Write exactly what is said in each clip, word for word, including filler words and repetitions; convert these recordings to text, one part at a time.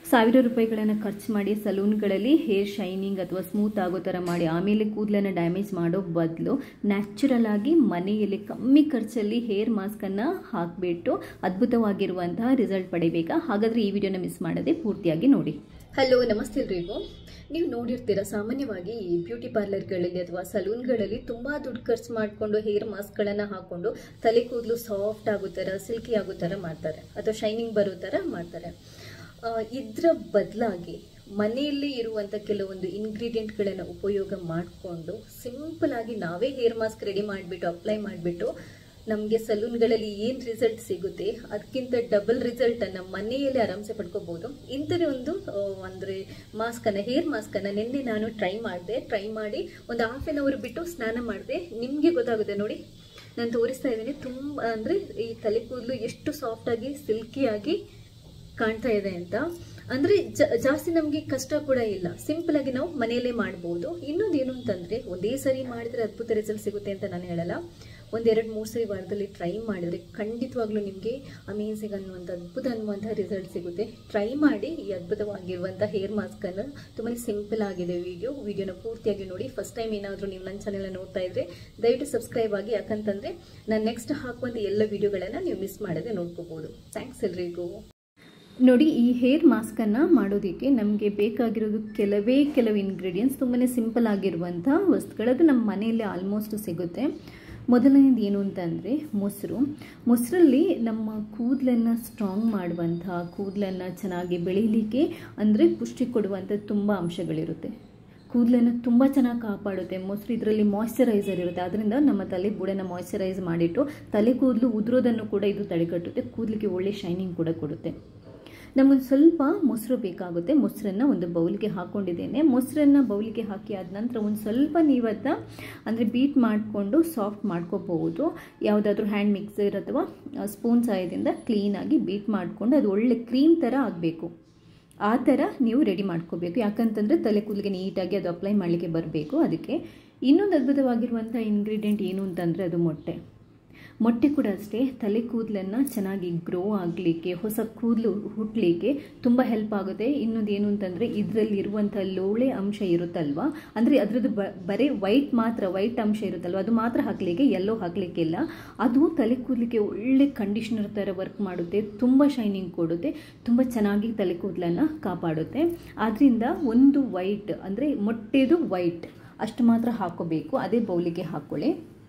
ಸಾವಿರ ರೂಪಾಯಿಗಳನ್ನು ಖರ್ಚು ಮಾಡಿ ಸಲೂನ್ಗಳಲ್ಲಿ ಹೇರ್ ಶೈನಿಂಗ್ ಅಥವಾ ಸ್ಮೂತ್ ಆಗೋ ಥರ ಮಾಡಿ ಆಮೇಲೆ ಕೂದಲನ್ನು ಡ್ಯಾಮೇಜ್ ಮಾಡೋ ಬದಲು ನ್ಯಾಚುರಲ್ ಆಗಿ ಮನೆಯಲ್ಲಿ ಕಮ್ಮಿ ಖರ್ಚಲ್ಲಿ ಹೇರ್ ಮಾಸ್ಕನ್ನು ಹಾಕಿಬಿಟ್ಟು ಅದ್ಭುತವಾಗಿರುವಂತಹ ರಿಸಲ್ಟ್ ಪಡಿಬೇಕಾ? ಹಾಗಾದರೆ ಈ ವಿಡಿಯೋನ ಮಿಸ್ ಮಾಡದೆ ಪೂರ್ತಿಯಾಗಿ ನೋಡಿ. ಹಲೋ, ನಮಸ್ತೆ ಎಲ್ರಿಗೂ. ನೀವು ನೋಡಿರ್ತೀರ, ಸಾಮಾನ್ಯವಾಗಿ ಈ ಬ್ಯೂಟಿ ಪಾರ್ಲರ್ಗಳಲ್ಲಿ ಅಥವಾ ಸಲೂನ್ಗಳಲ್ಲಿ ತುಂಬ ದುಡ್ಡು ಖರ್ಚು ಮಾಡಿಕೊಂಡು ಹೇರ್ ಮಾಸ್ಕ್ಗಳನ್ನು ಹಾಕ್ಕೊಂಡು ತಲೆ ಕೂದಲು ಸಾಫ್ಟ್ ಆಗೋ ಥರ, ಸಿಲ್ಕಿ ಆಗೋ ಥರ ಮಾಡ್ತಾರೆ ಅಥವಾ ಶೈನಿಂಗ್ ಬರೋ ಥರ ಮಾಡ್ತಾರೆ. ಇದರ ಬದಲಾಗಿ ಮನೆಯಲ್ಲಿ ಇರುವಂಥ ಕೆಲವೊಂದು ಇಂಗ್ರೀಡಿಯೆಂಟ್ಗಳನ್ನು ಉಪಯೋಗ ಮಾಡಿಕೊಂಡು ಸಿಂಪಲ್ ಆಗಿ ನಾವೇ ಹೇರ್ ಮಾಸ್ಕ್ ರೆಡಿ ಮಾಡಿಬಿಟ್ಟು ಅಪ್ಲೈ ಮಾಡಿಬಿಟ್ಟು ನಮಗೆ ಸಲೂನ್ಗಳಲ್ಲಿ ಏನು ರಿಸಲ್ಟ್ ಸಿಗುತ್ತೆ ಅದಕ್ಕಿಂತ ಡಬಲ್ ರಿಸಲ್ಟನ್ನು ಮನೆಯಲ್ಲೇ ಆರಾಮ್ಸೆ ಪಡ್ಕೋಬೋದು. ಇಂಥದೇ ಒಂದು ಅಂದರೆ ಮಾಸ್ಕನ್ನು ಹೇರ್ ಮಾಸ್ಕನ್ನು ನಿನ್ನೆ ನಾನು ಟ್ರೈ ಮಾಡಿದೆ. ಟ್ರೈ ಮಾಡಿ ಒಂದು ಹಾಫ್ ಆನ್ ಅವರ್ ಬಿಟ್ಟು ಸ್ನಾನ ಮಾಡಿದೆ. ನಿಮಗೆ ಗೊತ್ತಾಗುತ್ತೆ ನೋಡಿ, ನಾನು ತೋರಿಸ್ತಾ ಇದ್ದೀನಿ. ತುಂಬ ಅಂದರೆ ಈ ತಲೆ ಕೂದಲು ಎಷ್ಟು ಸಾಫ್ಟಾಗಿ ಸಿಲ್ಕಿಯಾಗಿ ಕಾಣ್ತಾ ಇದೆ ಅಂತ. ಅಂದರೆ ಜಾಸ್ತಿ ನಮಗೆ ಕಷ್ಟ ಕೂಡ ಇಲ್ಲ, ಸಿಂಪಲ್ ಆಗಿ ನಾವು ಮನೆಯಲ್ಲೇ ಮಾಡ್ಬೋದು. ಇನ್ನೊಂದು ಏನು ಅಂತಂದರೆ, ಒಂದೇ ಸರಿ ಮಾಡಿದರೆ ಅದ್ಭುತ ರಿಸಲ್ಟ್ ಸಿಗುತ್ತೆ ಅಂತ ನಾನು ಹೇಳಲ್ಲ. ಒಂದೆರಡು ಮೂರು ಸರಿ ವಾರದಲ್ಲಿ ಟ್ರೈ ಮಾಡಿದರೆ ಖಂಡಿತವಾಗ್ಲೂ ನಿಮಗೆ ಅಮೇಝಿಂಗ್ ಅನ್ನುವಂಥ ಅದ್ಭುತ ಅನ್ನುವಂಥ ರಿಸಲ್ಟ್ ಸಿಗುತ್ತೆ. ಟ್ರೈ ಮಾಡಿ ಈ ಅದ್ಭುತವಾಗಿರುವಂಥ ಹೇರ್ ಮಾಸ್ಕನ್ನು. ತುಂಬಾ ಸಿಂಪಲ್ ಆಗಿದೆ ವಿಡಿಯೋ. ವಿಡಿಯೋನ ಪೂರ್ತಿಯಾಗಿ ನೋಡಿ. ಫಸ್ಟ್ ಟೈಮ್ ಏನಾದರೂ ನೀವು ನನ್ನ ಚಾನೆಲ್ನ ನೋಡ್ತಾ ಇದ್ರೆ ದಯವಿಟ್ಟು ಸಬ್ಸ್ಕ್ರೈಬ್ ಆಗಿ, ಯಾಕಂತಂದರೆ ನಾನು ನೆಕ್ಸ್ಟ್ ಹಾಕುವಂಥ ಎಲ್ಲ ವಿಡಿಯೋಗಳನ್ನು ನೀವು ಮಿಸ್ ಮಾಡದೆ ನೋಡ್ಕೋಬೋದು. ಥ್ಯಾಂಕ್ಸ್ ಎಲ್ರಿಗೂ. ನೋಡಿ, ಈ ಹೇರ್ ಮಾಸ್ಕನ್ನು ಮಾಡೋದಕ್ಕೆ ನಮಗೆ ಬೇಕಾಗಿರೋದು ಕೆಲವೇ ಕೆಲವು ಇಂಗ್ರೀಡಿಯೆಂಟ್ಸ್, ತುಂಬಾ ಸಿಂಪಲ್ ಆಗಿರುವಂಥ ವಸ್ತುಗಳು. ಅದು ನಮ್ಮ ಮನೆಯಲ್ಲೇ ಆಲ್ಮೋಸ್ಟ್ ಸಿಗುತ್ತೆ. ಮೊದಲನೇದು ಏನು ಅಂತಂದರೆ ಮೊಸರು. ಮೊಸರಲ್ಲಿ ನಮ್ಮ ಕೂದಲನ್ನು ಸ್ಟ್ರಾಂಗ್ ಮಾಡುವಂಥ, ಕೂದಲನ್ನು ಚೆನ್ನಾಗಿ ಬೆಳೀಲಿಕ್ಕೆ ಅಂದರೆ ಪುಷ್ಟಿ ಕೊಡುವಂಥ ತುಂಬ ಅಂಶಗಳಿರುತ್ತೆ. ಕೂದಲನ್ನು ತುಂಬ ಚೆನ್ನಾಗಿ ಕಾಪಾಡುತ್ತೆ ಮೊಸರು. ಇದರಲ್ಲಿ ಮಾಯ್ಶ್ಚರೈಸರ್ ಇರುತ್ತೆ, ಅದರಿಂದ ನಮ್ಮ ತಲೆ ಬುಡನ್ನು ಮಾಯ್ಶ್ಚರೈಸ್ ಮಾಡಿಟ್ಟು ತಲೆ ಕೂದಲು ಉದುರೋದನ್ನು ಕೂಡ ಇದು ತಡೆಗಟ್ಟುತ್ತೆ. ಕೂದಲಿಗೆ ಒಳ್ಳೆ ಶೈನಿಂಗ್ ಕೂಡ ಕೊಡುತ್ತೆ. ನಮಗೊಂದು ಸ್ವಲ್ಪ ಮೊಸರು ಬೇಕಾಗುತ್ತೆ. ಮೊಸರನ್ನು ಒಂದು ಬೌಲ್ಗೆ ಹಾಕ್ಕೊಂಡಿದ್ದೇನೆ. ಮೊಸರನ್ನು ಬೌಲ್ಗೆ ಹಾಕಿ ಆದ ನಂತರ ಒಂದು ಸ್ವಲ್ಪ ನೀವತ್ತ ಅಂದರೆ ಬೀಟ್ ಮಾಡಿಕೊಂಡು ಸಾಫ್ಟ್ ಮಾಡ್ಕೋಬಹುದು. ಯಾವುದಾದ್ರೂ ಹ್ಯಾಂಡ್ ಮಿಕ್ಸರ್ ಅಥವಾ ಸ್ಪೂನ್ ಸಹಾಯದಿಂದ ಕ್ಲೀನಾಗಿ ಬೀಟ್ ಮಾಡಿಕೊಂಡು ಅದು ಒಳ್ಳೆ ಕ್ರೀಮ್ ಥರ ಆಗಬೇಕು. ಆ ಥರ ನೀವು ರೆಡಿ ಮಾಡ್ಕೋಬೇಕು. ಯಾಕಂತಂದರೆ ತಲೆ ಕೂದಲಿಗೆ ನೀಟಾಗಿ ಅದು ಅಪ್ಲೈ ಮಾಡಲಿಕ್ಕೆ ಬರಬೇಕು. ಅದಕ್ಕೆ ಇನ್ನೊಂದು ಅದ್ಭುತವಾಗಿರುವಂಥ ಇಂಗ್ರೀಡಿಯೆಂಟ್ ಏನು ಅಂತಂದರೆ ಅದು ಮೊಟ್ಟೆ. ಮೊಟ್ಟೆ ಕೂಡ ಅಷ್ಟೇ ತಲೆ ಕೂದಲನ್ನು ಚೆನ್ನಾಗಿ ಗ್ರೋ ಆಗಲಿಕ್ಕೆ, ಹೊಸ ಕೂದಲು ಹುಟ್ಟಲಿಕ್ಕೆ ತುಂಬ ಹೆಲ್ಪ್ ಆಗುತ್ತೆ. ಇನ್ನೊಂದು ಏನು ಅಂತಂದರೆ ಇದರಲ್ಲಿ ಇರುವಂಥ ಲೋಳೆ ಅಂಶ ಇರುತ್ತಲ್ವ, ಅಂದರೆ ಅದರದ್ದು ಬ ಬರೀ ವೈಟ್ ಮಾತ್ರ, ವೈಟ್ ಅಂಶ ಇರುತ್ತಲ್ವ, ಅದು ಮಾತ್ರ ಹಾಕಲಿಕ್ಕೆ, ಎಲ್ಲೋ ಹಾಕಲಿಕ್ಕಿಲ್ಲ. ಅದು ತಲೆ ಕೂದಲಿಗೆ ಒಳ್ಳೆ ಕಂಡೀಷ್ನರ್ ಥರ ವರ್ಕ್ ಮಾಡುತ್ತೆ, ತುಂಬ ಶೈನಿಂಗ್ ಕೊಡುತ್ತೆ, ತುಂಬ ಚೆನ್ನಾಗಿ ತಲೆ ಕೂದಲನ್ನು ಕಾಪಾಡುತ್ತೆ. ಆದ್ದರಿಂದ ಒಂದು ವೈಟ್ ಅಂದರೆ ಮೊಟ್ಟೆದು ವೈಟ್ ಅಷ್ಟು ಮಾತ್ರ ಹಾಕೋಬೇಕು, ಅದೇ ಬೌಲಿಗೆ ಹಾಕ್ಕೊಳ್ಳಿ.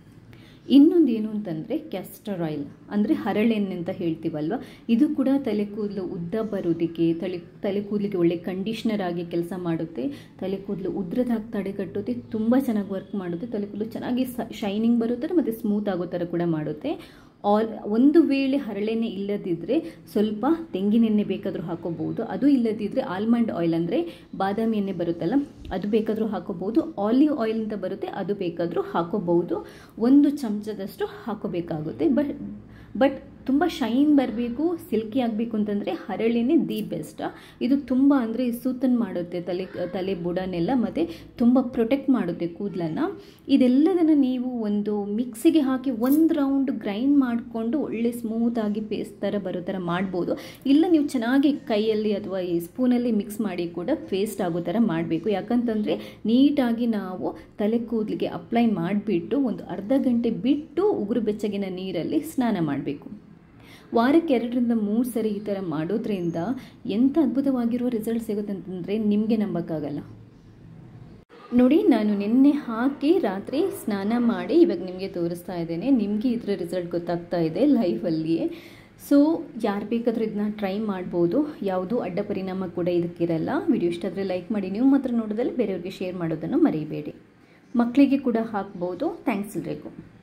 ಇನ್ನೊಂದು ಏನು ಅಂತಂದರೆ ಕ್ಯಾಸ್ಟರ್ ಆಯಿಲ್ ಅಂದರೆ ಹರಳೆಣ್ಣೆ ಅಂತ ಹೇಳ್ತೀವಲ್ವ, ಇದು ಕೂಡ ತಲೆ ಕೂದಲು ಉದ್ದ ಬರೋದಕ್ಕೆ, ತಲೆ ತಲೆ ಕೂದಲಿಗೆ ಒಳ್ಳೆ ಕಂಡೀಷ್ನರ್ ಆಗಿ ಕೆಲಸ ಮಾಡುತ್ತೆ. ತಲೆ ಕೂದಲು ಉದ್ರದಾಗಿ ತಡೆಗಟ್ಟುತ್ತೆ, ತುಂಬ ಚೆನ್ನಾಗಿ ವರ್ಕ್ ಮಾಡುತ್ತೆ. ತಲೆ ಕೂದಲು ಚೆನ್ನಾಗಿ ಶೈನಿಂಗ್ ಬರುತ್ತೆ ಮತ್ತು ಸ್ಮೂತ್ ಆಗೋ ಥರ ಕೂಡ ಮಾಡುತ್ತೆ. ಆಲ್ ಒಂದು ವೇಳೆ ಹರಳೆಣ್ಣೆ ಇಲ್ಲದಿದ್ದರೆ ಸ್ವಲ್ಪ ತೆಂಗಿನೆಣ್ಣೆ ಬೇಕಾದರೂ ಹಾಕೋಬಹುದು. ಅದು ಇಲ್ಲದಿದ್ದರೆ ಆಲ್ಮಂಡ್ ಆಯಿಲ್ ಅಂದರೆ ಬಾದಾಮಿ ಎಣ್ಣೆ ಬರುತ್ತಲ್ಲ, ಅದು ಬೇಕಾದರೂ ಹಾಕೋಬಹುದು. ಆಲಿವ್ ಆಯಿಲ್ ಅಂತ ಬರುತ್ತೆ, ಅದು ಬೇಕಾದರೂ ಹಾಕೋಬಹುದು. ಒಂದು ಚಮಚದಷ್ಟು ಹಾಕೋಬೇಕಾಗುತ್ತೆ. ಬಟ್ ಬಟ್ ತುಂಬ ಶೈನ್ ಬರಬೇಕು, ಸಿಲ್ಕಿ ಆಗಬೇಕು ಅಂತಂದರೆ ಹರಳೆಣ್ಣೆ ದಿ ಬೆಸ್ಟ್. ಇದು ತುಂಬ ಅಂದರೆ ಸೂತನ್ ಮಾಡುತ್ತೆ ತಲೆ ತಲೆ ಬುಡನೆಲ್ಲ, ಮತ್ತು ತುಂಬ ಪ್ರೊಟೆಕ್ಟ್ ಮಾಡುತ್ತೆ ಕೂದಲನ್ನು. ಇದೆಲ್ಲದನ್ನು ನೀವು ಒಂದು ಮಿಕ್ಸಿಗೆ ಹಾಕಿ ಒಂದು ರೌಂಡ್ ಗ್ರೈಂಡ್ ಮಾಡಿಕೊಂಡು ಒಳ್ಳೆ ಸ್ಮೂತಾಗಿ ಪೇಸ್ಟ್ ಥರ ಬರೋ ಥರ ಮಾಡ್ಬೋದು. ಇಲ್ಲ ನೀವು ಚೆನ್ನಾಗಿ ಕೈಯಲ್ಲಿ ಅಥವಾ ಈ ಸ್ಪೂನಲ್ಲಿ ಮಿಕ್ಸ್ ಮಾಡಿ ಕೂಡ ಪೇಸ್ಟ್ ಆಗೋ ಥರ ಮಾಡಬೇಕು. ಯಾಕಂತಂದರೆ ನೀಟಾಗಿ ನಾವು ತಲೆ ಕೂದಲಿಗೆ ಅಪ್ಲೈ ಮಾಡಿಬಿಟ್ಟು ಒಂದು ಅರ್ಧ ಗಂಟೆ ಬಿಟ್ಟು ಉಗುರು ಬೆಚ್ಚಗಿನ ನೀರಲ್ಲಿ ಸ್ನಾನ ಮಾಡಬೇಕು. ವಾರಕ್ಕೆ ಎರಡರಿಂದ ಮೂರು ಸರಿ ಈ ಥರ ಮಾಡೋದ್ರಿಂದ ಎಂಥ ಅದ್ಭುತವಾಗಿರೋ ರಿಸಲ್ಟ್ ಸಿಗುತ್ತೆ ಅಂತಂದರೆ ನಿಮಗೆ ನಂಬೋಕ್ಕಾಗಲ್ಲ. ನೋಡಿ, ನಾನು ನಿನ್ನೆ ಹಾಕಿ ರಾತ್ರಿ ಸ್ನಾನ ಮಾಡಿ ಇವಾಗ ನಿಮಗೆ ತೋರಿಸ್ತಾ ಇದ್ದೇನೆ. ನಿಮಗೆ ಇದರ ರಿಸಲ್ಟ್ ಗೊತ್ತಾಗ್ತಾ ಇದೆ ಲೈಫಲ್ಲಿಯೇ. ಸೊ ಯಾರು ಬೇಕಾದರೂ ಇದನ್ನ ಟ್ರೈ ಮಾಡ್ಬೋದು, ಯಾವುದೂ ಅಡ್ಡ ಪರಿಣಾಮ ಕೂಡ ಇದಕ್ಕಿರಲ್ಲ. ವಿಡಿಯೋ ಇಷ್ಟ ಆದರೆ ಲೈಕ್ ಮಾಡಿ, ನೀವು ಮಾತ್ರ ನೋಡೋದಲ್ಲಿ ಬೇರೆಯವ್ರಿಗೆ ಶೇರ್ ಮಾಡೋದನ್ನು ಮರಿಬೇಡಿ. ಮಕ್ಕಳಿಗೆ ಕೂಡ ಹಾಕ್ಬೋದು. ಥ್ಯಾಂಕ್ಸ್ ಎಲ್ರಿಗೂ.